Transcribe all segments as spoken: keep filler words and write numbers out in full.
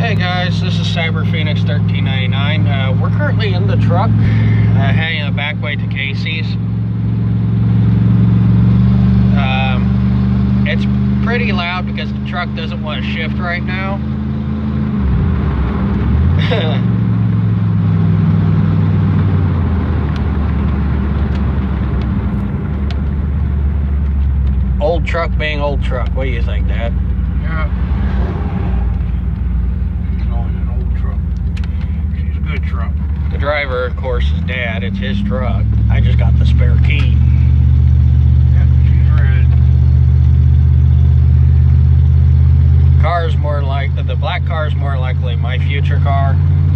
Hey guys, this is Cyber Phoenix thirteen ninety-nine. Uh, we're currently in the truck, uh, heading the back way to Casey's. Um, it's pretty loud because the truck doesn't want to shift right now. Old truck being old truck. What do you think, Dad? Yeah. She's always an old truck. She's a good truck. The driver, of course, is Dad. It's his truck. I just got the spare key. Yeah, she's red. Car's more like the black car is more likely my future car.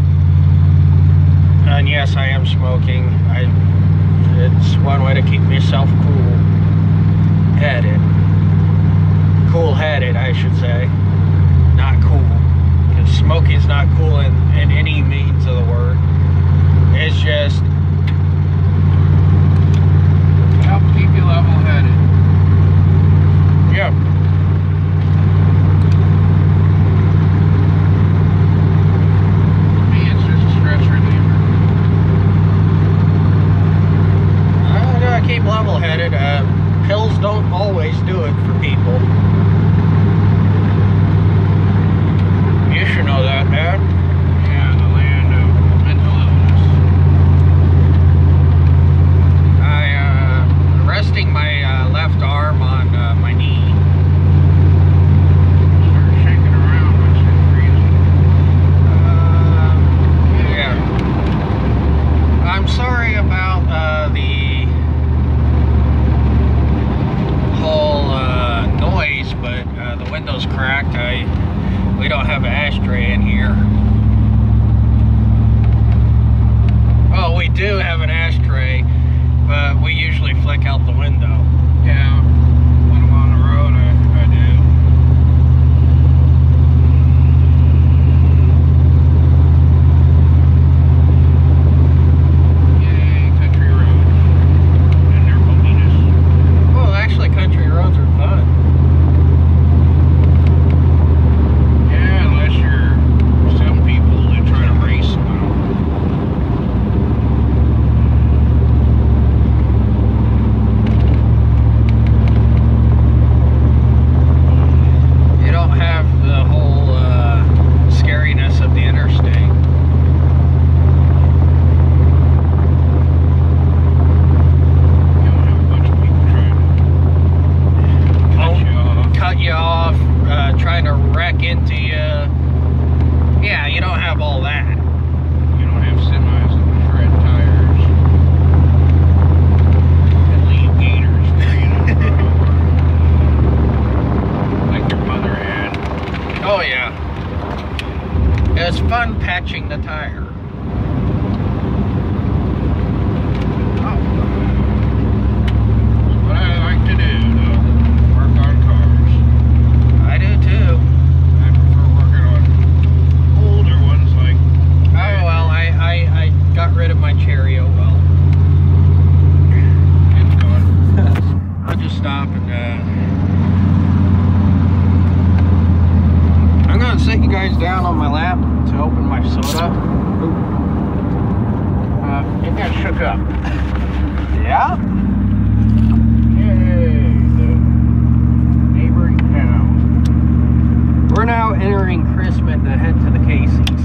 And yes, I am smoking. I. It's one way to keep myself cool headed. Cool headed, I should say. Not cool. Because smoking's not cool in, in any means of the word. It's just help keep you level headed. yeah. Me, it's just a stress reliever. I gotta keep level headed. Uh, pills don't always do it for people. You should know that, Dad. Yeah, the land of mental illness. I, uh, resting my uh, left arm on uh, my knee. Start shaking around when she's freezing. Uh, yeah. I'm sorry about uh, the whole uh, noise, but uh, the window's cracked. I we don't have an ashtray in here. Oh, we do have an ashtray, but we usually flick out the window. Yeah, when I'm on the road, I, I do. Yay, country roads and their holiness. Well, actually, country roads are fun. Yeah, unless you're some people that try to race them. You don't have the whole uh, scariness of the interstate. You don't have a bunch of people trying to cut you off. Cut you off, uh, trying to wreck into you. Yeah, you don't have all that. You don't have semis that shred tires and leave gators for you to run over. Like your mother had. Oh yeah. It's fun patching the tire. That's what I like to do, though. Work on cars. I do too. I prefer working on older ones like. Oh well, I, I, I got rid of my cherry, oh well. It's gone. I'll just stop and uh I'm gonna sit you guys down on my lap to open my soda. Ooh. Uh, it got shook up. Yeah? Yay, the neighboring town. We're now entering Chrisman to head to the Casey's.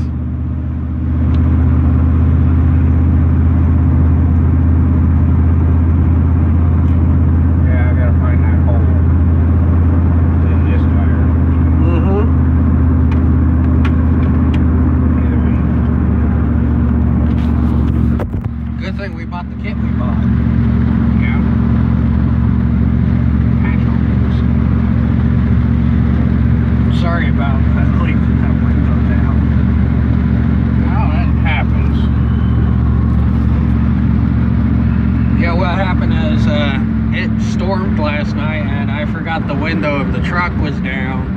Yeah, I gotta find that hole in this tire. Mm-hmm. Either way. Good thing we bought the kit we bought. Yeah. Patch holes. Sorry about that leaving that window down. Well, that happens. Yeah, what happened is uh, it stormed last night and I forgot the window of the truck was down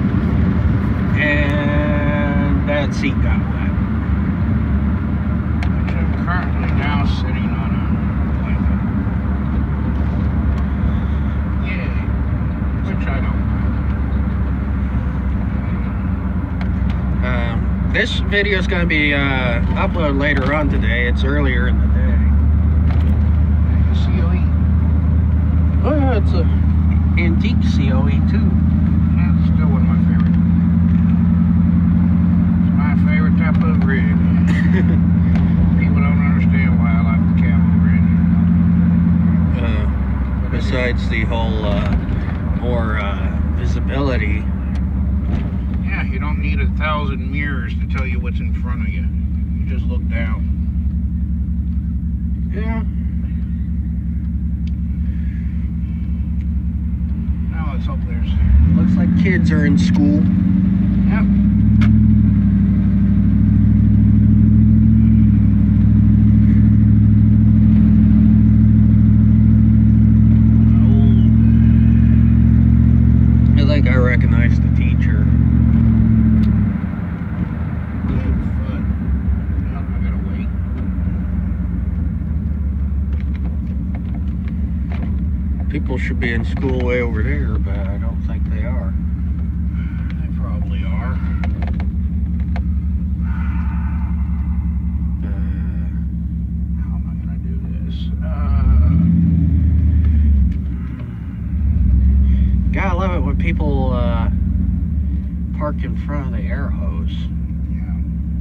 and that seat got wet. Which I'm currently now sitting on a blanket. Yay. Which I don't mind. Um, This video is going to be uh, uploaded later on today. It's earlier in the day. C O E. Oh yeah, it's a antique C O E too. That's still one of my favorites. It's my favorite type of rig. People don't understand why I like the camo rig. Uh, besides the whole uh, more uh, visibility. Yeah, you don't need a thousand mirrors to tell you what's in front of you. You just look down. Yeah. Now let's hope there's... Looks like kids are in school. Yep. I think I recognize the teacher. People should be in school way over there, but I don't think they are. They probably are. Uh, How am I gonna do this? Uh, gotta love it when people uh, park in front of the air hose. yeah.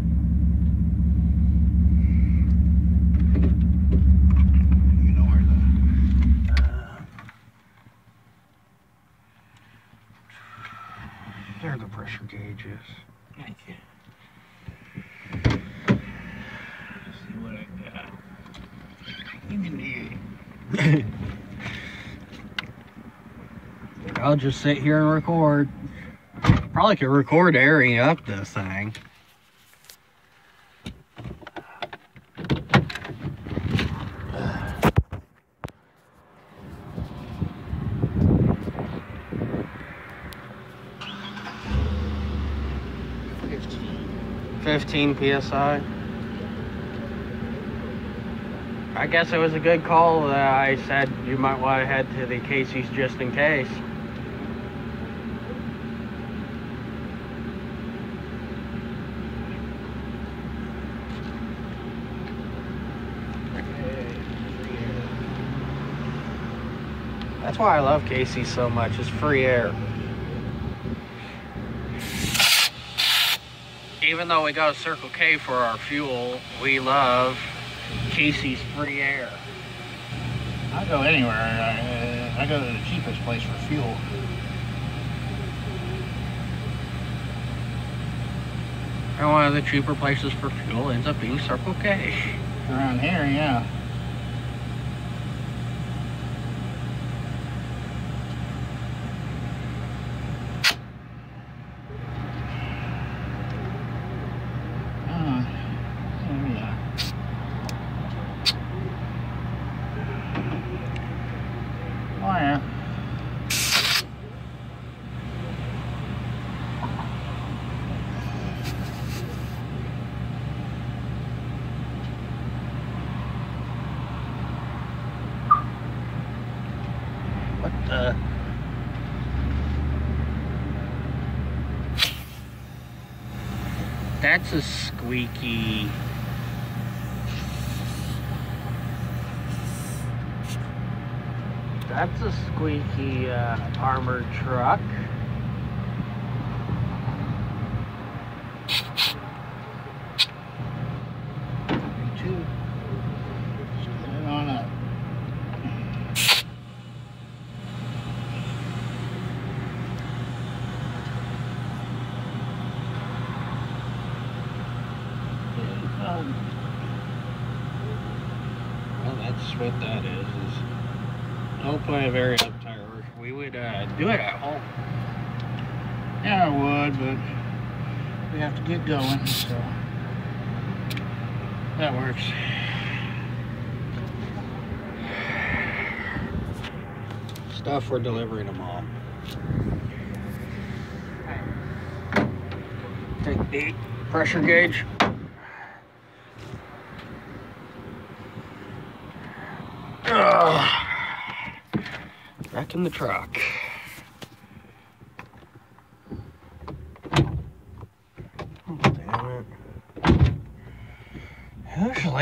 You know where the... There the pressure gauge is. Thank you. Let's see what I got. Indeed. I'll just sit here and record. Probably could record airing up this thing. fifteen P S I. I guess it was a good call that I said you might want to head to the Casey's just in case. That's why I love Casey's so much, it's free air. Even though we go to Circle K for our fuel, we love Casey's free air. I go anywhere. I, I go to the cheapest place for fuel. And one of the cheaper places for fuel ends up being Circle K. Around here, yeah. What the? That's a squeaky. That's a squeaky uh, armored truck. Me too. Set it on up. Well, that's what that is. Is don't play a very up tire. We would uh, do it at home. Yeah, I would, but we have to get going, so That works. Stuff we're delivering them all. Take the pressure gauge. Ugh. Back in the truck. Oh, damn it.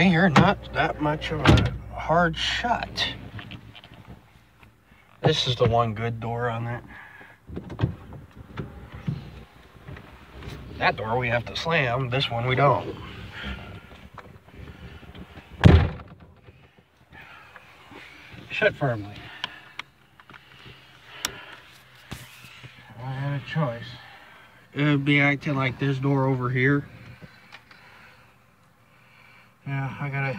Surprisingly, you're not that much of a hard shut. This is the one good door on that. That door we have to slam, this one we don't. Shut firmly. If I had a choice, It would be acting like this door over here. yeah, I gotta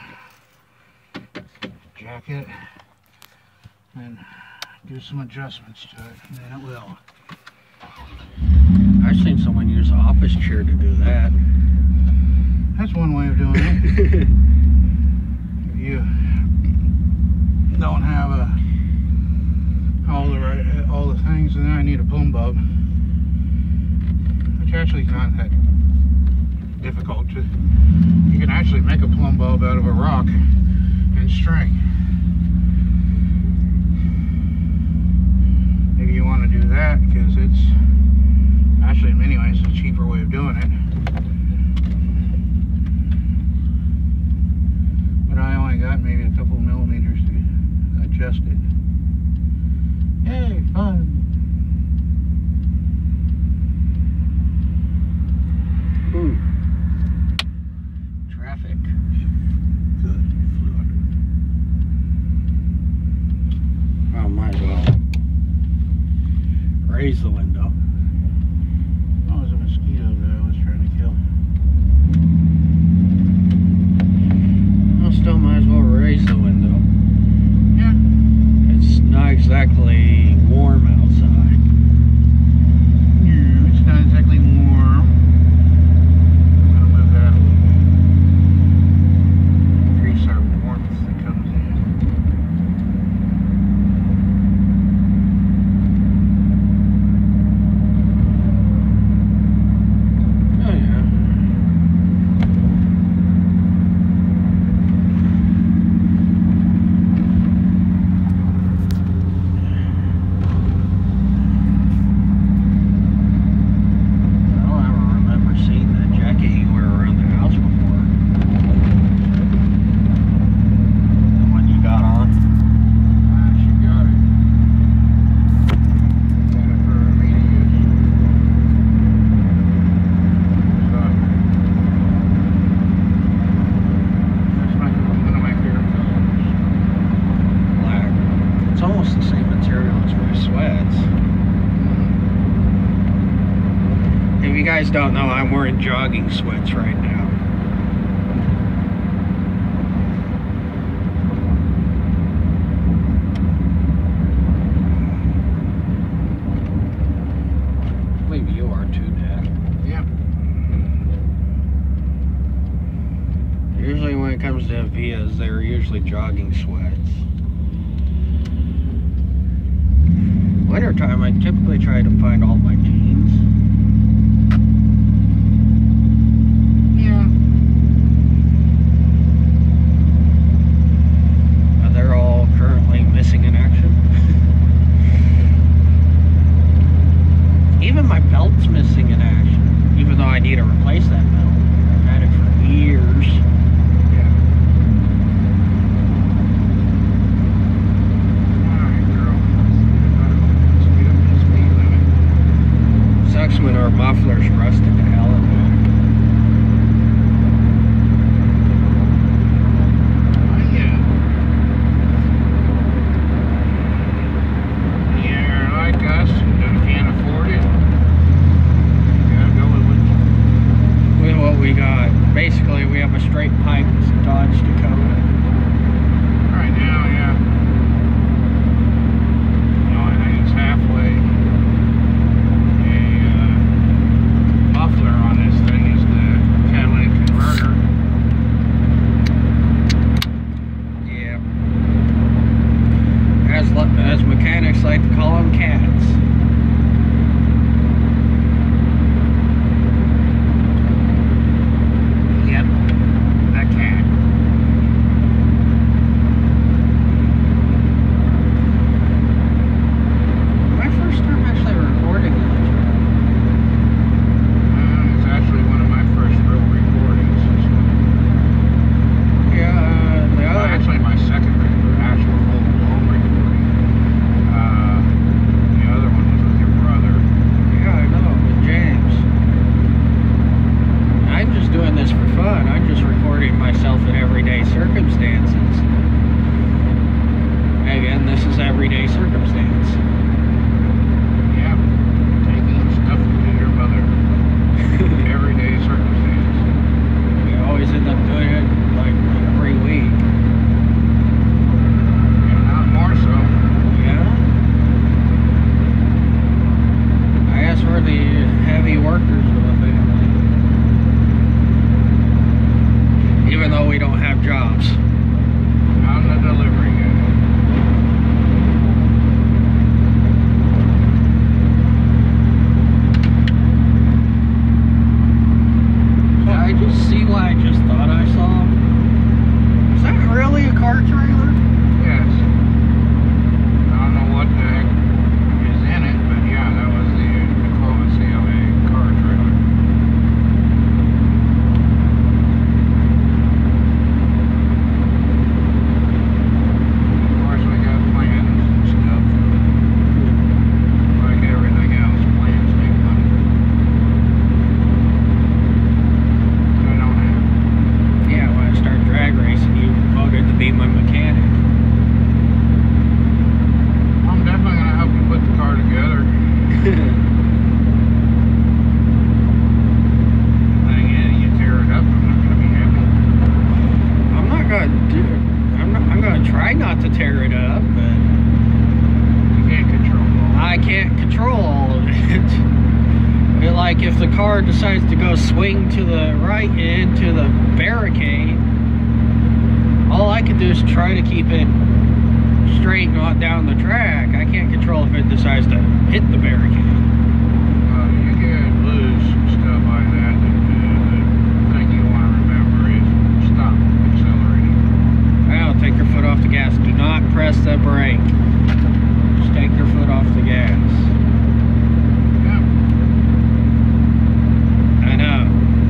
jack it and do some adjustments to it, and then it will. I've seen someone use an office chair to do that. That's one way of doing it. If you don't have a, all the right, all the things, and then I need a plumb bob, which actually is not that difficult to. You can actually make a plumb bob out of a rock and string. If you want to do that, because it's actually in many ways a cheaper way of doing it. But I only got maybe a couple millimeters to adjust it. Yay, fun! Ooh. Traffic. Good. Flew under. Oh, might as well raise the window. Oh, there's a mosquito that I was trying to kill. Well, still might as well raise the window. Yeah. It's not exactly warm outside. No, it's not exactly warm. I'm gonna move that a little bit. Increase our warmth that comes in. Oh, yeah. I don't ever remember seeing that jacket you wear around the house before. The one you got on. Ah, she got it. Got it for me to use. So, that's my, one of my favorite colors. Black. It's almost the same material as my sweats. If you guys don't know, I'm wearing jogging sweats right now. I believe you are too, Dad. Yeah. Usually when it comes to Vias, they're usually jogging sweats. Wintertime, I typically try to find all my jeans. Yeah. Uh, they're all currently missing in action. Even my belt's missing in action, even though I need to replace that belt. I've had it for years. Yeah. Alright, girl. Let's get up to the speed limit. Sucks when our muffler's rusted to hell. Oh, yeah. You're like us, you can't afford it. You gotta go with what With what we got. Basically, we have a straight pipe Dodge Dakota. right now, yeah. The only thing that's halfway a uh, muffler on this thing is the catalytic converter. Yeah. As, as mechanics like to call them cats. Yep, that cat. like if the car decides to go swing to the right into the barricade, all I can do is try to keep it straight not down the track. I can't control if it decides to hit the barricade. Well, you get loose and stuff like that. The, the thing you want to remember is stop accelerating. Well, take your foot off the gas. Do not press the brake. Just take your foot off the gas. Yep. I know.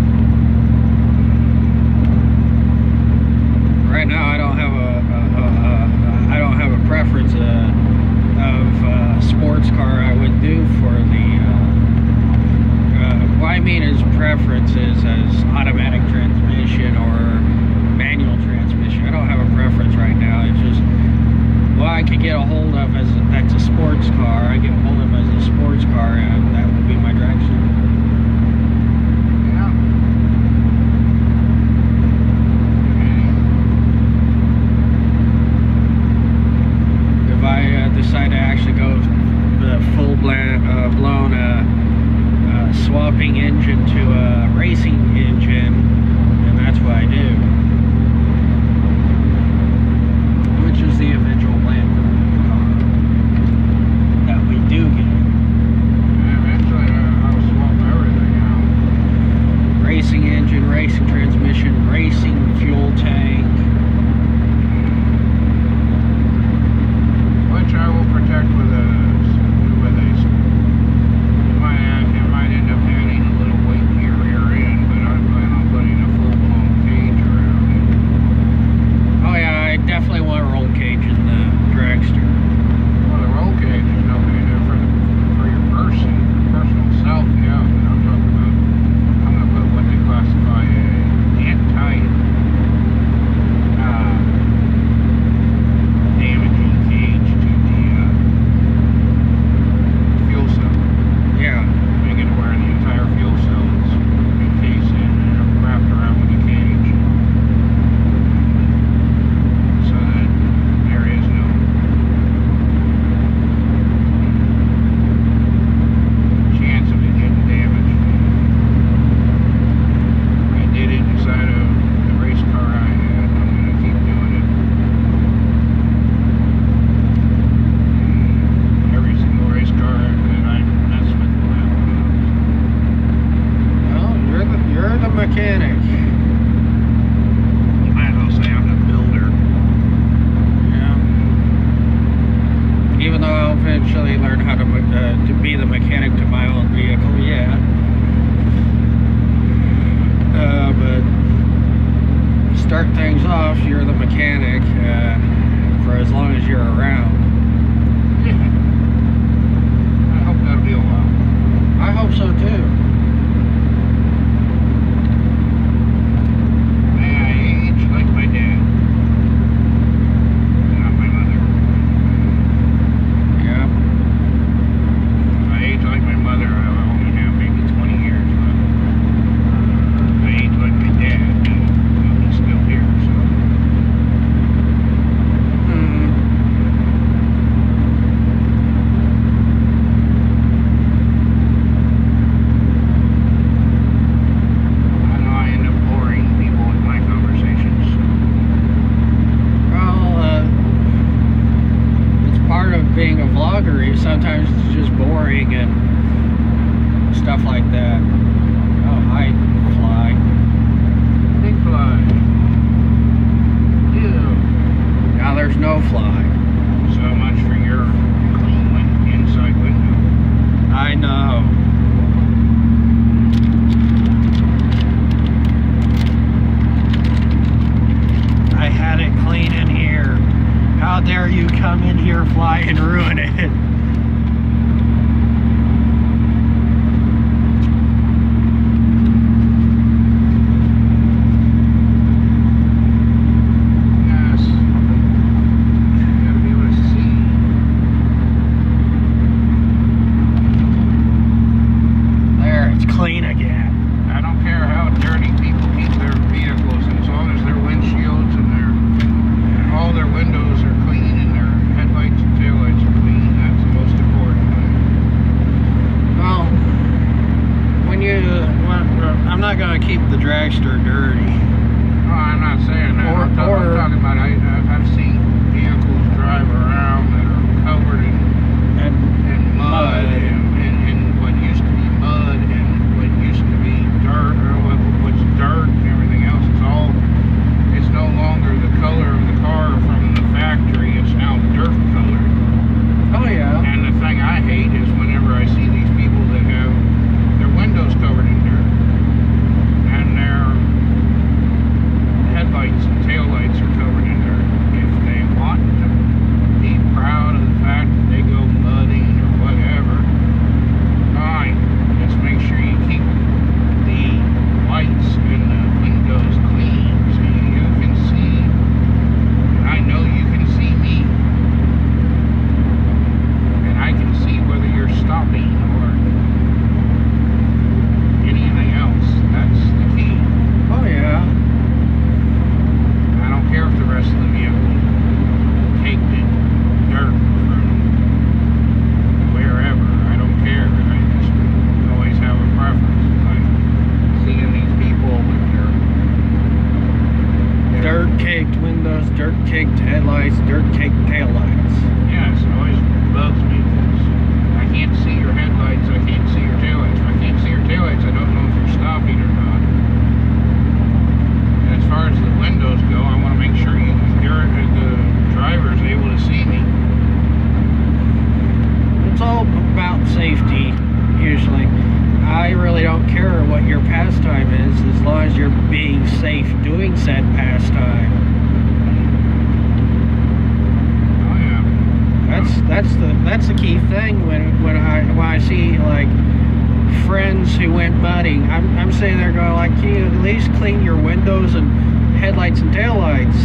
Right now, I don't have a, a, a, a I don't have a preference uh, of uh, sports car I would do for the. Uh, uh, what I mean is preferences as automatic transmission or manual transmission. I don't have a preference right now. It's just what I could get a hold of as a, that's a sports car. I get a hold of as a sports car, and that would be my direction. If I uh, decide to actually go the full blown, uh, blown uh, uh, swapping engine to a racing engine, and that's what I do. Which is the eventual plan for the car that we do get. Eventually, uh, I'll swap everything out. Racing engine, racing transmission, racing fuel tank. Which I will protect with a, with a, it might, it might end up adding a little weight to your rear end, but I plan on putting a full-blown cage around it. Oh yeah, I definitely want a roll cage in the dragster. Well, the roll cage is no good for, for your person, personal self, yeah, but I'm talking about, I'm going to put what they classify as anti, uh, damaging cage to the, uh, fuel cell. Yeah. Make it where the entire fuel cell is encased in and wrapped around with a cage. So that there is no chance of it getting damaged. I did it inside of the race car I had. I'm going to keep doing it. Every single race car that I mess with will have one of those. Well, you're the you're the mechanic. You might as well say I'm the builder. Yeah. Even though I'll eventually learn how to uh, to be the mechanic to my own vehicle, yeah. Uh, but start things off, you're the mechanic uh, for as long as you're around. Yeah. I hope that'll be a while. I hope so too. May I age like my dad. Not my mother. Yeah. If I age like my mother, I'll only have maybe twenty years left. If I age like my dad, he- he's still here, so. Hmm. gonna keep the dragster dirty. No, I'm not saying that. Or, I'm, talk, or, I'm talking about I, I've seen vehicles drive around that are covered in, and in mud, mud. And, and, and what used to be mud and what used to be dirt, or what, what's dirt and everything else. It's all, it's no longer the color of the car from the factory. It's now dirt color. Oh yeah. And the thing I hate is whenever I see these people that have their windows covered in dirt and their headlights and taillights are covered in dirt. If they want to be proud of the fact that they go mudding or whatever, fine. Just make sure you keep the lights and the windows clean so you can see. And I know you can see me. And I can see whether you're stopping or anything else. That's the key. Oh yeah. I don't care if the rest of the vehicle caked in dirt from wherever. I don't care. I just always have a preference. It's like seeing these people with their, their Dirt caked windows, dirt caked headlights, dirt caked taillights. Yes, it always bugs me because I can't see your headlights, I can't see your taillights. If I can't see your taillights, I don't know if you're stopping or not. And as far as the windows go, I want to make sure you, you're, the driver's able to see me. It's all about safety, usually. I really don't care what your pastime is, as long as you're being safe doing said pastime. Oh yeah. That's that's the that's the key thing when when I when I see like friends who went mudding. I'm I'm sitting there going like, can you at least clean your windows and headlights and taillights?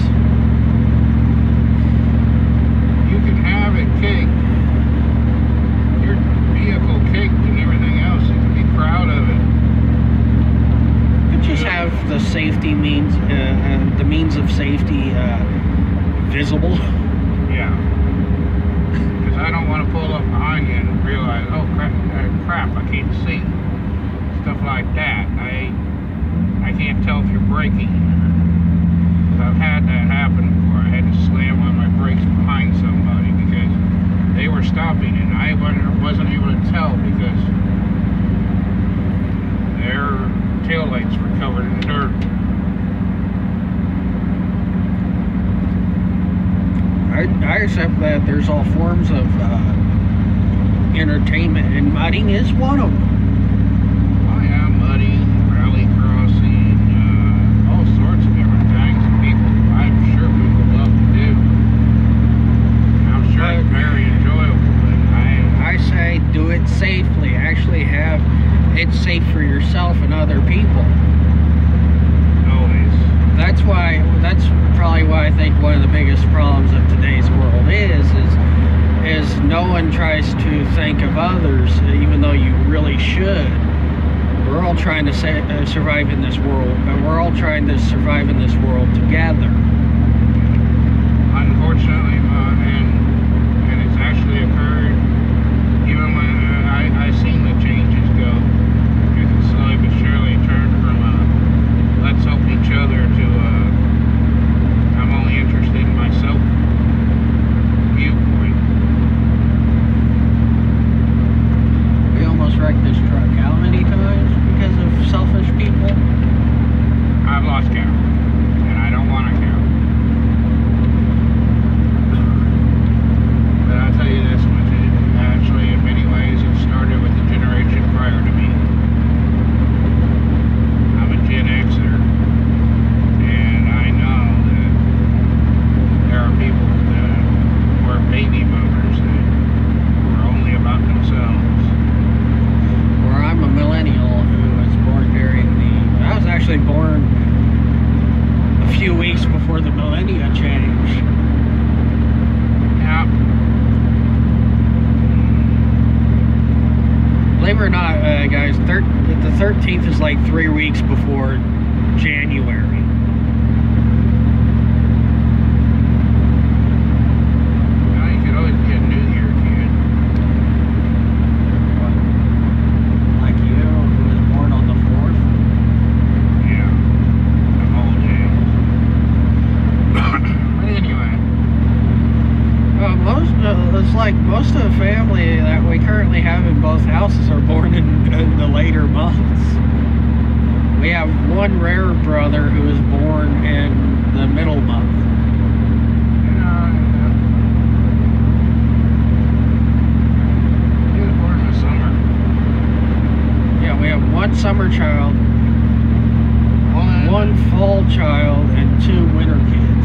You can have it caked. Your vehicle caked and everything else. You can be proud of it. But just have the safety means, uh, uh, the means of safety uh, visible. Yeah. Because I don't want to pull up behind you and realize, oh crap, uh, crap, I can't see. Stuff like that. I I can't tell if you're braking. I've had that happen before. I had to slam on my brakes behind somebody because they were stopping and I wasn't able to tell because their taillights were covered in dirt. I, I accept that there's all forms of uh, entertainment, and mudding is one of them. Oh yeah, muddy, rally crossing, uh, all sorts of different things that people, I'm sure people love to do. And I'm sure it's very enjoyable, but I... I say do it safely. Actually have it safe for yourself and other people. Always. That's why, that's probably why I think one of the biggest problems of today's world is, is, is no one tries to think of others, even though you really should. We're all trying to sa uh, survive in this world, but we're all trying to survive in this world together. Unfortunately, uh, and, and it's actually occurred, even when uh, I, I seen the changes go, because it slowly but surely turned from uh, let's help each other to uh, I'm only interested in myself viewpoint. We almost wrecked this truck how many times because of selfish people? I've lost count, and I don't want to count. But I'll tell you this much, it, actually in many ways it started with the generation prior to me. I'm a Gen Xer, and I know that there are people that were baby boomers that were only about themselves. Or I'm a millennial who was born during the... I was actually born a few weeks before the millennia change. Yeah. Believe it or not, uh, guys, thir the thirteenth is like three weeks before January. Now you could always be a New Year kid. Like you, who was born on the fourth. We have one rare brother who was born in the middle month. Yeah, yeah. He was born in the summer. Yeah, we have one summer child, One, one fall child, and two winter kids.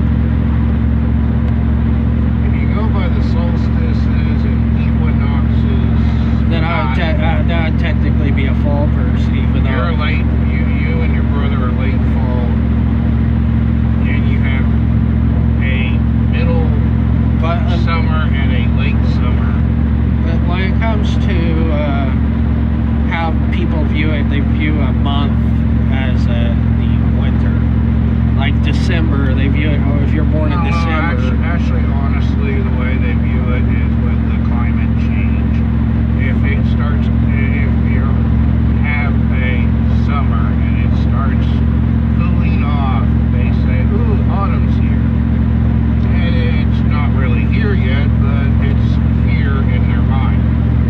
if you go by the solstices and equinoxes, Then I would, not- te uh, that would technically be a fall person, even though you're late. You, you and your brother are late fall, and you have a middle but, uh, summer and a late summer. but when it comes to uh, how people view it, they view a month as uh, the winter. Like December, they view it, oh, if you're born in No, December. Actually, actually, honestly, the way they view it is with the climate change. If it starts, if you have a summer and it starts cooling off, they say, ooh, autumn's here. And it's not really here yet, but it's here in their mind.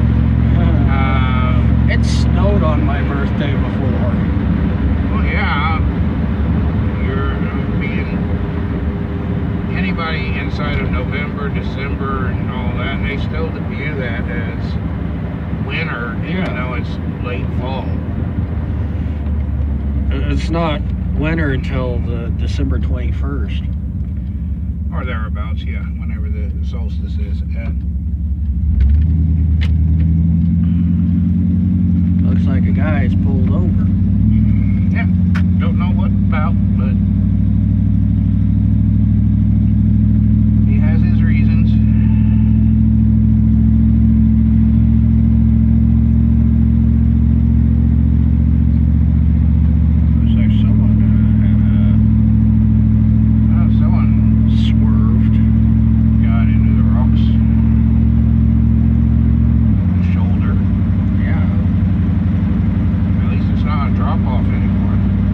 Um, It snowed on my birthday before. well, yeah, you're being anybody inside of November, December, and all that, they still view that as winter, even Yeah. though it's late fall. It's not winter until the December twenty-first. Or thereabouts, yeah, whenever the solstice is. And Looks like a guy is pulled over. yeah, don't know what about, but he has his reasons. Looks like someone uh, Uh, someone had, uh, swerved. got into the rocks. The shoulder. Yeah. At least it's not a drop off anymore.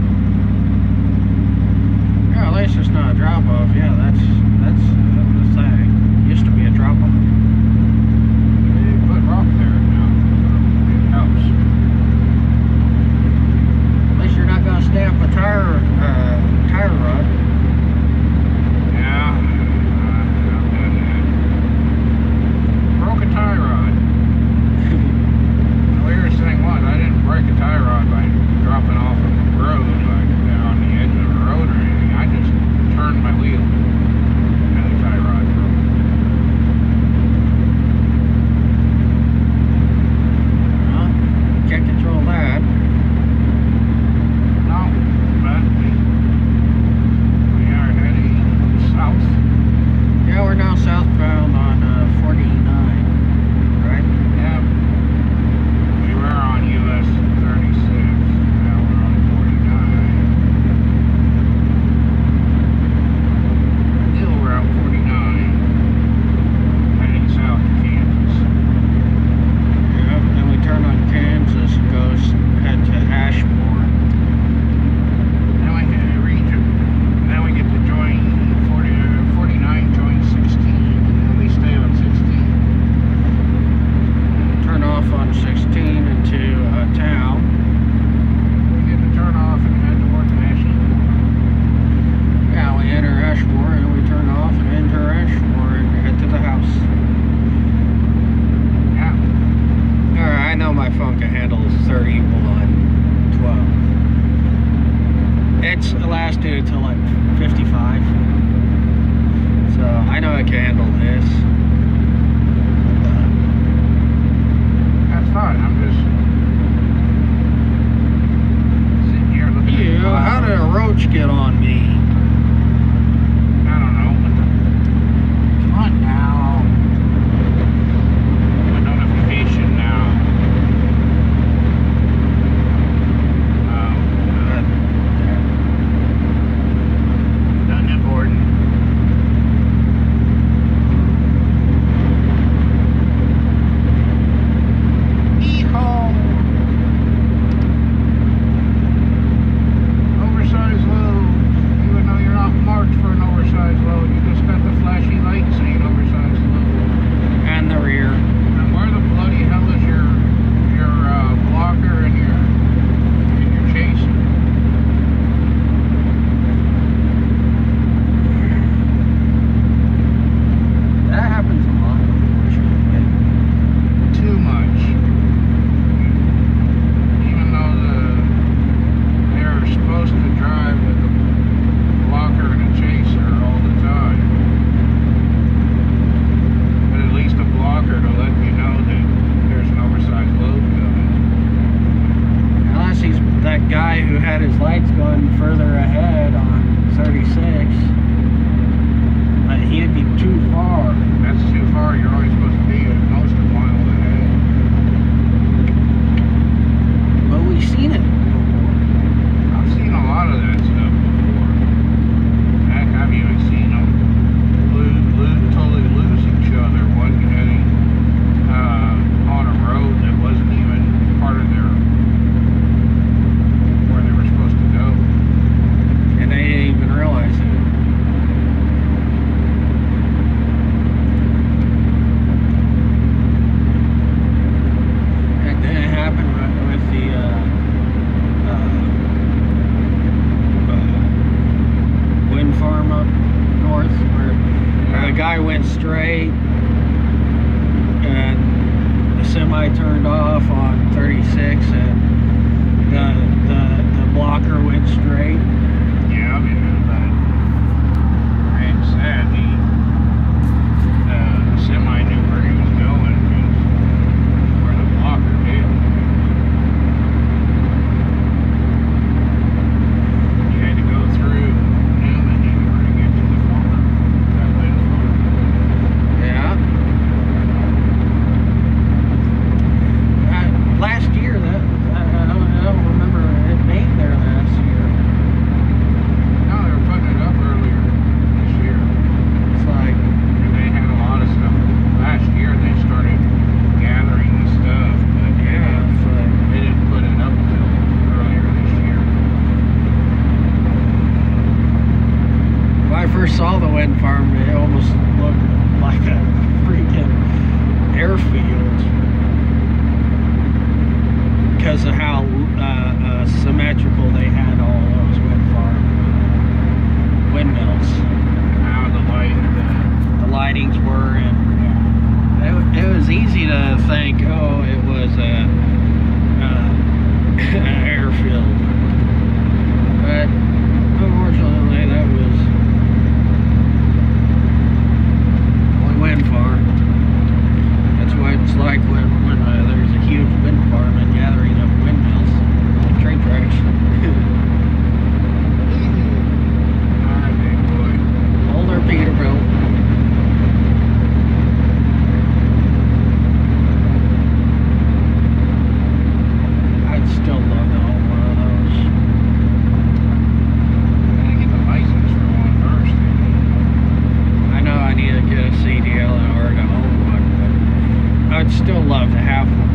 Yeah, at least it's not a drop off. Yeah, that's that's uh, the thing. Used to be a drop off. They put rock there now, so it helps. At least you're not gonna stamp a tire uh, tire rod. Yeah, uh, I've done that. Broke a tie rod. The weirdest thing was, I didn't break a tie rod by dropping off of the road, like on the edge of the road or anything. I just turned my wheel and the tie rod broke. Well, can't control that. No, but we, we are heading south. Yeah, we're now southbound on uh, forty-nine, right? Yeah, we were on U S thirty-six, now we're on forty-nine. Still we're out forty-nine, heading south to Kansas. Yeah, then we turn on Kansas and goes head to Ashmore. Then we hit a region, then we get to join forty, uh, forty-nine, join sixteen, and we stay on sixteen. Turn off on sixteen into uh, town. We get to turn off and head toward Nashville. Yeah, we enter Ashmore and we turn off and enter Ashmore and head to the house. Yeah. Alright, I know my phone can handle thirty-one twelve. It's lasted until like fifty-five. So I know I can handle this. That's fine, I'm just sitting here looking at the Ew, how clouds. did a roach get on me? I don't know. Come on now. A notification now. Um, Nothing important. Yeehaw! Oversized loads. light's going further ahead on thirty-six. But he'd be too far. That's too far. You're only supposed to be at most a mile ahead. But we've seen it before. I've seen a lot of that stuff before. Heck, I've even seen them lose, lose, totally lose each other. One heading uh, on a road that wasn't even part of their where they were supposed to go. And they didn't even realize it. Went straight and the semi turned off on thirty-six and the the, the blocker went straight. Yeah, yeah, but Greg said he uh, the semi knew where he was going and where the blocker did. You had to go through him and you were to get to the farm. Last year, that I, I, don't, I don't remember it being there last year. No, they were putting it up earlier this year. It's like and they had a lot of stuff. Last year they started gathering the stuff, but yeah, they, it's like, they didn't put it up until earlier this year. when I first saw the wind farm, it almost looked like a freaking airfield. Because of how uh, uh, symmetrical they had all those wind farm uh, windmills. How the light, the, the lightings were, and it, it was easy to think, oh, it was a, uh, an airfield. But unfortunately, that was a wind farm. That's what it's like when, when uh, there's a huge wind farm and gathering of windmills, train tracks. Alright, big boy. Older Peterbilt. I'd still love to own one of those. I gotta get the license for one first. I know I need to get a C D L in order to own one, but I'd still love to have one.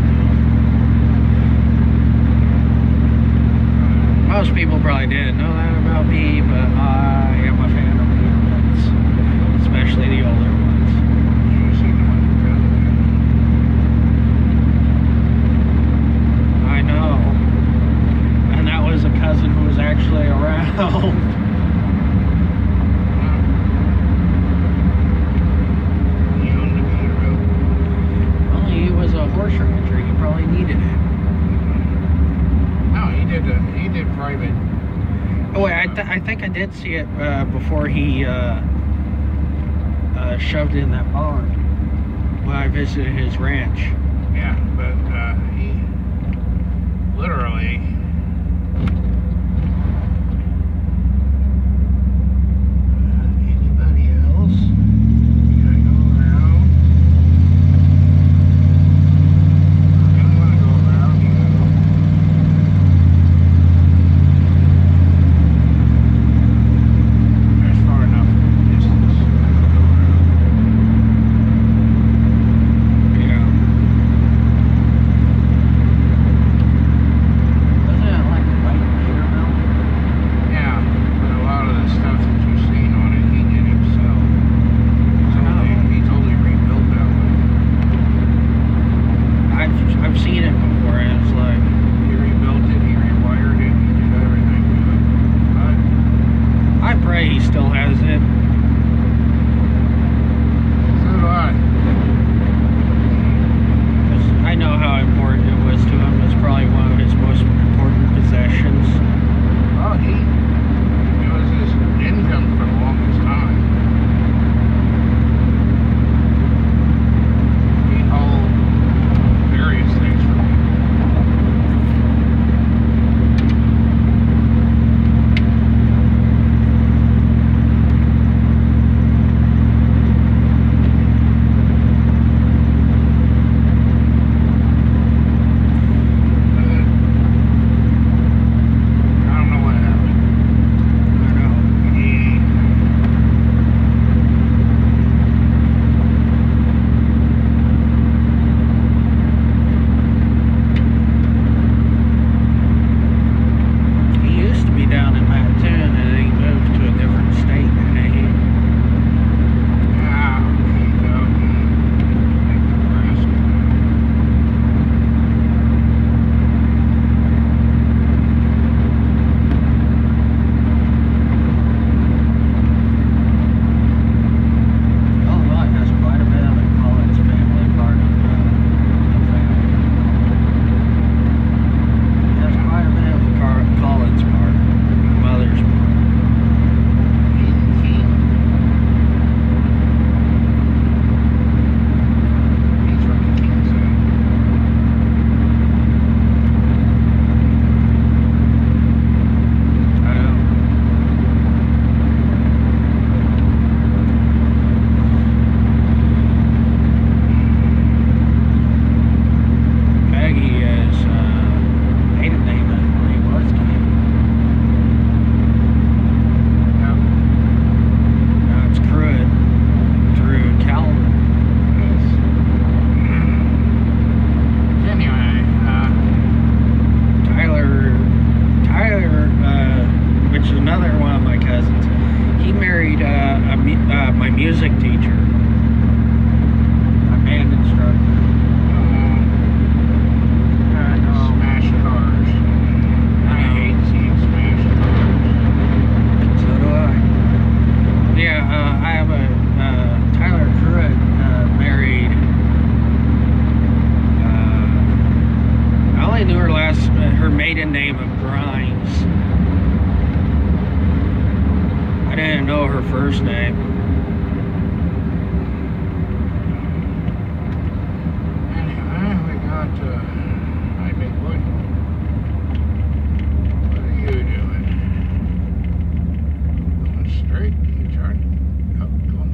Most people probably didn't know that about me, but I am a fan of Peterbilts, especially the older ones. You see the one that does I know. And that was a cousin who was actually around. He owned the Peterbilt. Well, he was a horse rancher. He probably needed it. No, he did. A, he did private. Oh wait, I, th I think I did see it uh, before he uh, uh, shoved in that barn when I visited his ranch. Yeah, but uh, he literally. Uh, anybody else? You gotta go around. You don't want to go around. You gotta go. There's far enough distance. Yeah. uh, my music teacher, my band instructor. I know. Smash cars. I hate seeing smashed cars. So do I. Yeah, uh, I have a uh, Tyler Pruitt uh, married. Uh, I only knew her last, uh, her maiden name of Grimes. I didn't know her first name. Anyway, we got, uh, hi big boy. What are you doing? Going straight? You turn? Yep, going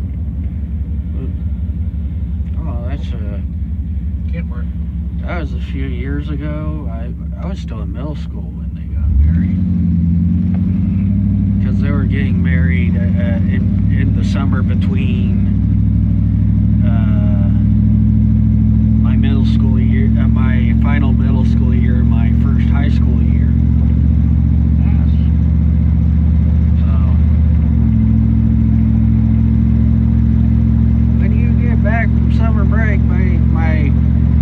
straight. Oh, that's a... Can't work. That was a few years ago. I, I was still in middle school when they got married. Because they were getting married uh, in, in the summer between uh, my middle school year, uh, my final middle school year, and my first high school year. Yes. So, when you get back from summer break, my, my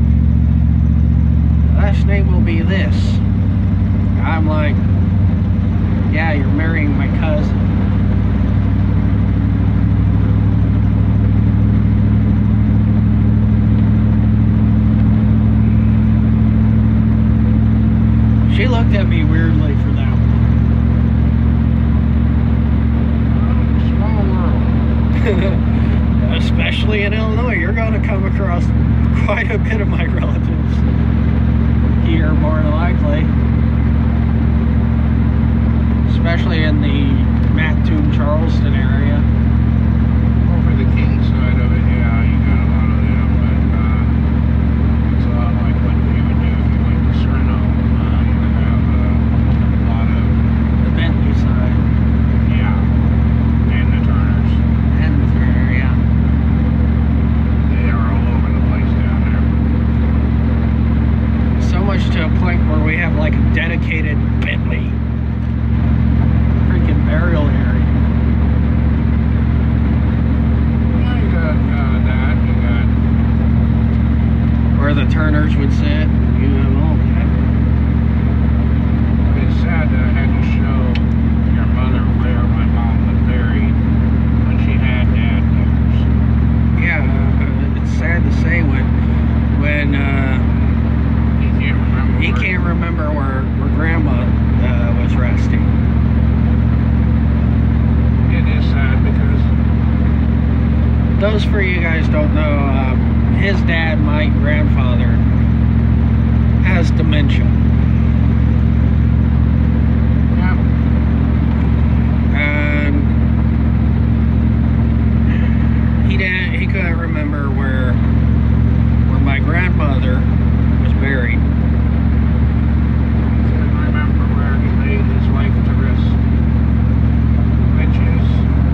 last name will be this. I'm like, yeah, you're marrying my cousin. She looked at me weirdly for that one. Small world. Especially in Illinois, you're going to come across quite a bit of my relatives here, more than likely. Especially in the Mattoon, Charleston area. Over the King side of it, yeah, you got a lot of them, but uh, it's a lot like what you would do if you went to Sereno. Uh, you would have uh, a lot of The Bentley side. yeah, and the Turners. And the Turner, yeah. They are all over the place down there. So much to a point where we have like a dedicated Bentley freaking burial area. Yeah, you got uh, that, you got Where the Turners would sit. You know, all that. it's sad that I had to show your mother where my mom was buried when she had dad years. Yeah, uh, it's sad to say when when uh, He can't remember. he where- can't remember where, where Grandma uh, was resting. It is sad because Those for you guys don't know, uh, his dad, my grandfather, has dementia. yeah, And he didn't, he couldn't remember where where my grandmother was buried. he couldn't remember where he laid his life to rest, which is,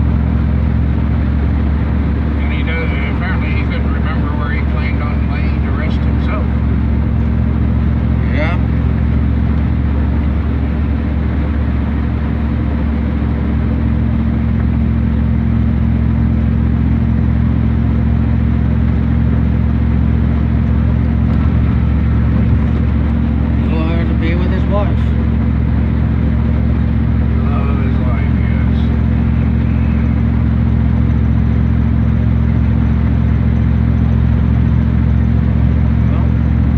and he does. Apparently, he couldn't remember where he planned on laying to rest himself. Yeah. He wanted to be with his wife. Love of his life, yes. Well,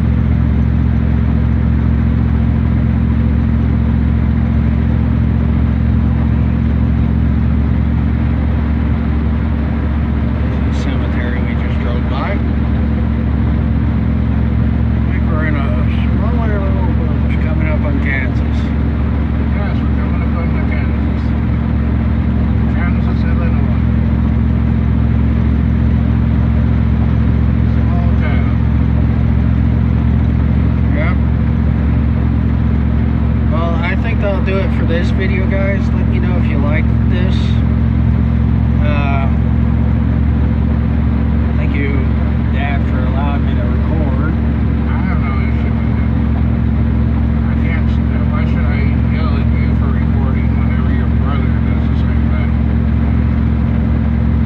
there's a cemetery we just drove by. I think we're in a smaller little village coming up on Kansas. Yes, we're coming up on the Kansas. Kansas, Illinois. Small town. Yep. Well, I think that'll do it for this video, guys. Let me know if you liked this. Uh, thank you, Dad, for allowing me to record. I have no issue with it. I can't. Why should I yell at you for recording whenever your brother does the same thing?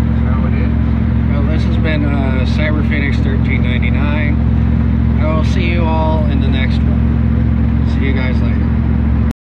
Cyber Phoenix thirteen ninety-nine. I will see you all in the next one. See you guys later.